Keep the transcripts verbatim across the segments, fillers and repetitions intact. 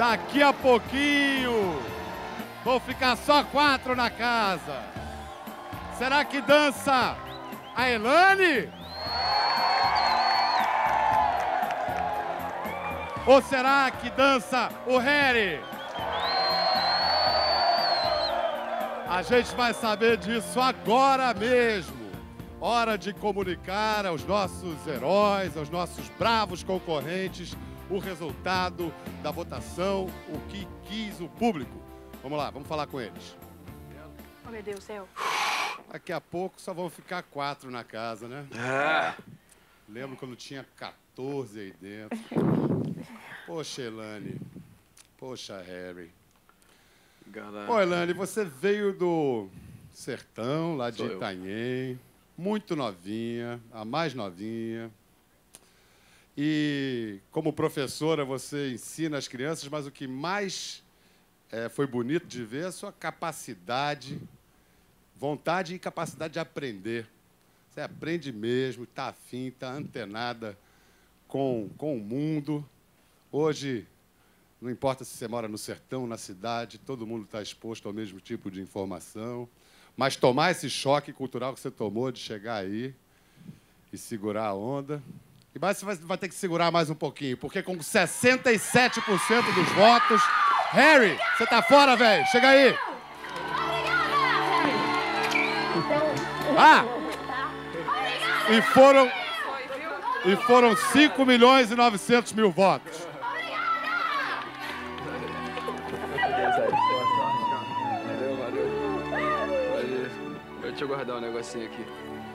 Daqui a pouquinho vão ficar só quatro na casa. Será que dança a Elane? Ou será que dança o Harry? A gente vai saber disso agora mesmo. Hora de comunicar aos nossos heróis, aos nossos bravos concorrentes, o resultado da votação, o que quis o público. Vamos lá, vamos falar com eles. Oh, meu Deus do céu. Daqui a pouco só vão ficar quatro na casa, né? É. Lembro quando tinha quatorze aí dentro. Poxa, Elane. Poxa, Harry. Galera. Pô, Elane, você veio do sertão, lá de Sou eu. Itanhém, muito novinha, a mais novinha. E como professora, você ensina as crianças, mas o que mais é, foi bonito de ver é a sua capacidade, vontade e capacidade de aprender. Você aprende mesmo, está afim, está antenada com, com o mundo. Hoje, não importa se você mora no sertão, na cidade, todo mundo está exposto ao mesmo tipo de informação. Mas tomar esse choque cultural que você tomou de chegar aí e segurar a onda... E mais você vai, vai ter que segurar mais um pouquinho, porque com sessenta e sete por cento dos votos... Harry, você tá fora, velho. Chega aí. Ah! E foram... E foram cinco milhões e novecentos mil votos. Valeu, valeu. Valeu. Deixa eu guardar um negocinho aqui.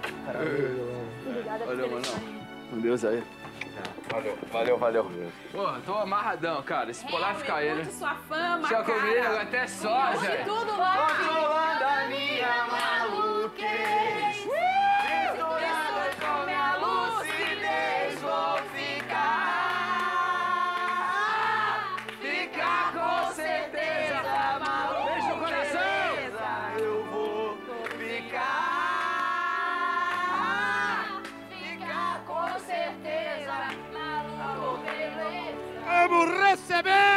Valeu, mano. Com Deus aí. Valeu, valeu, valeu. Pô, tô amarradão, cara. Esse polar fica aí, né? Sua fama, Só cara. comigo, até só, Hoje Zé. tudo lá. Controlando a minha maluquez. Misturada com minha lucidez, vou ficar. Ficar com certeza, maluco. Beijo no coração. Eu vou ficar. Ficar com certeza, maluco, beleza. Vamos receber